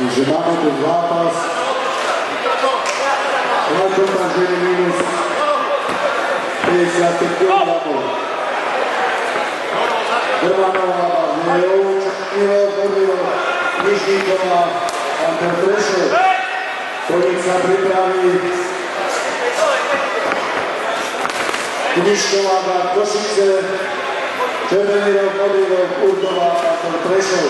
Takže máme tu zápas. Hľadžota ženy minus 55 kg. Romanová, Nejouč, Ivo, Gorilo, Nižníková, Anton Prešov. Koník sa pripraví. Knižková, Košice, Červený rok, Modrý rok, Urdová, Anton Prešov.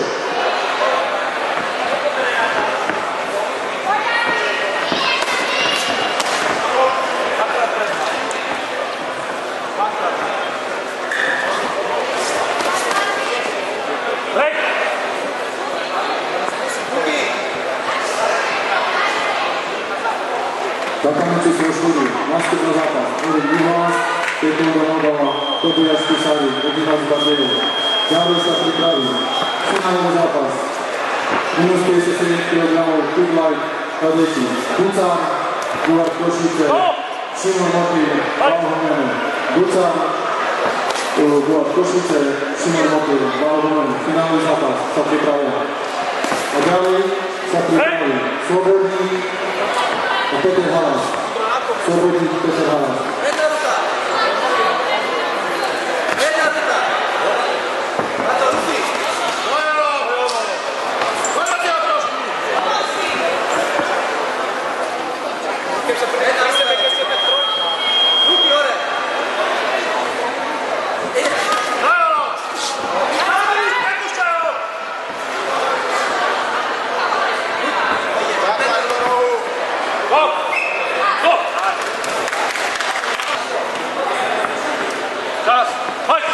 Zatanúci sú šúri, nástup na zápas, Erik Mihlas, Petr Donodova, Tobias Kusari, Edina Zbadejev. Zároveň sa pripraví. Finálový zápas. Minus 57 kg, Tudlaj, Kadeti, Bucan, Gulár Košice, Šimon Motív, Valhomenu, Bucan, Gulár Košice, Šimon Motív, Valhomenu. Finálový zápas sa pripraví. A ďalej sa pripraví Slobodník, a Peter Halas. Slobodník Peter Halas. Jedna ruka. Jedna ruka. Na to ruky. Poďte ho trošku. Ruky hore. Czas! Chodź!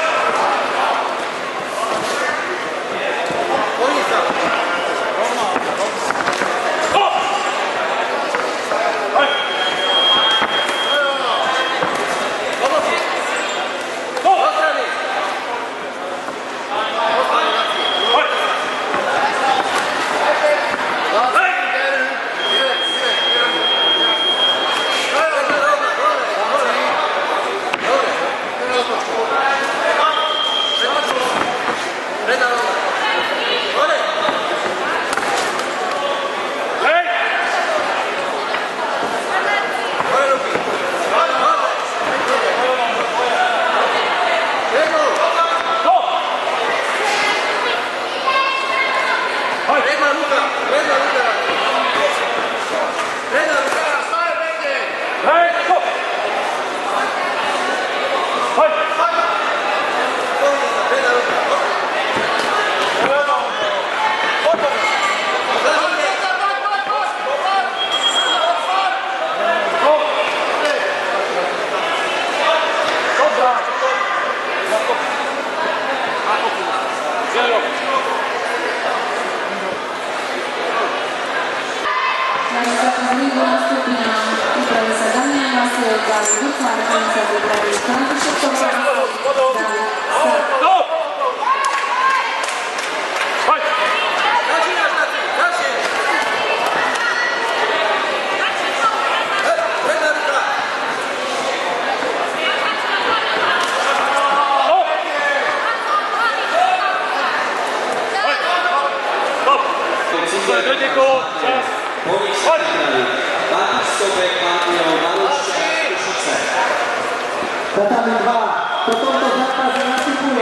Tatami 2, po tomto zápase nastupuje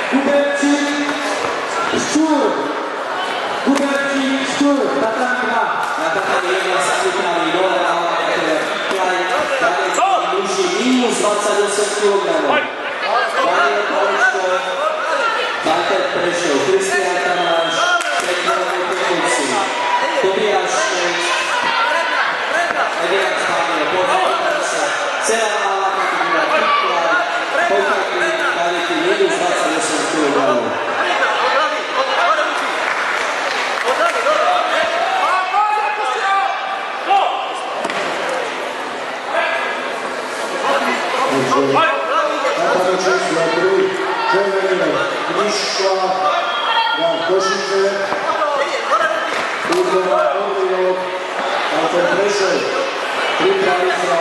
Guberčík Ščúr. Guberčík Ščúr, Tatami 2. Na tatami 1 sa pripraví dole na Klaj, muži minus 28 kg. Daniel Paličko, Martin Prešov, Kristián Tamáš, Petr Vojtekovci, Tobias Švec, Edina Zbadejev, Božík Prsa, celá malá kategória Klaj, Pojkaky, Kadety, minus 28 kg. Tatami číslo 3, Červený rok, Knižková, Jan Košice, Urdová, Modrý rok, Anton Prešov. Pripraví sa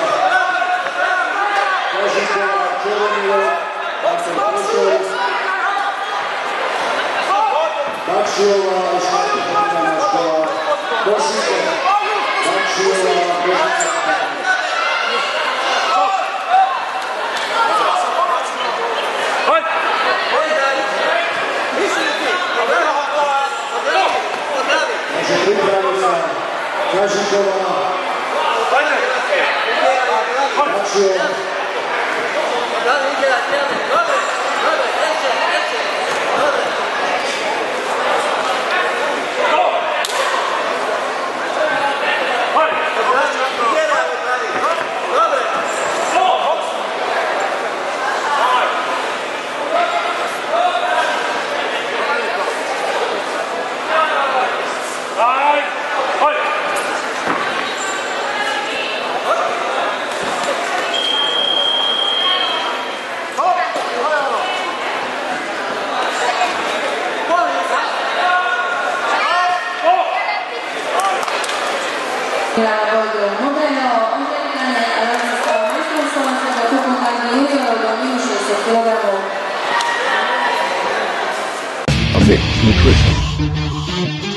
Košiková, Červený rok, Anton Prešov, Bakšiová, Šmartina Škola, Takže pripraví sa Kažiková, Mačio, od modrého Ondrejkane a Radnická majstrom slovenského pokonania juniorov do minus 60 kg. A Mix Nutrition.